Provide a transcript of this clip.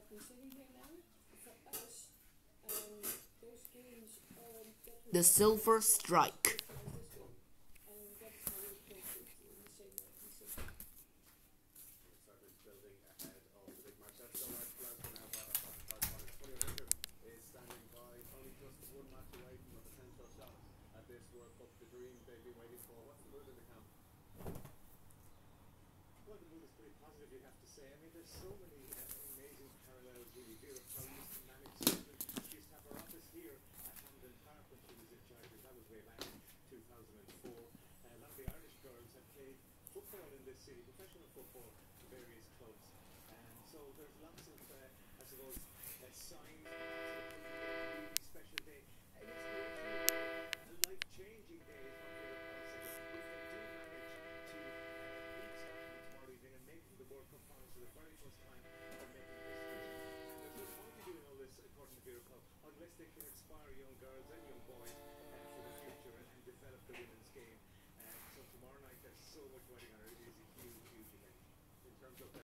The Silver Strike. Well, the mood is pretty positive, you have to say. I mean, there's so many amazing parallels, really. Vera Pauw used to manage Sunderland. She used to have her office here at Hampden Park when she was in charge. That was way back in 2004. A lot of the Irish girls have played football in this city, professional football, for various clubs. And so there's lots of, I suppose, signs and lots of a really special day. An inspirational, a life-changing day is what Vera Pauw said. If they do manage to beat Scotland tomorrow evening and make the World Cup final for the very first time, they're making history. And there's no point in doing all this, according to Vera Pauw, unless they can inspire young girls and young boys for the future and develop the women's game. So tomorrow night, there's so much waiting on her. It is a huge, huge event in terms of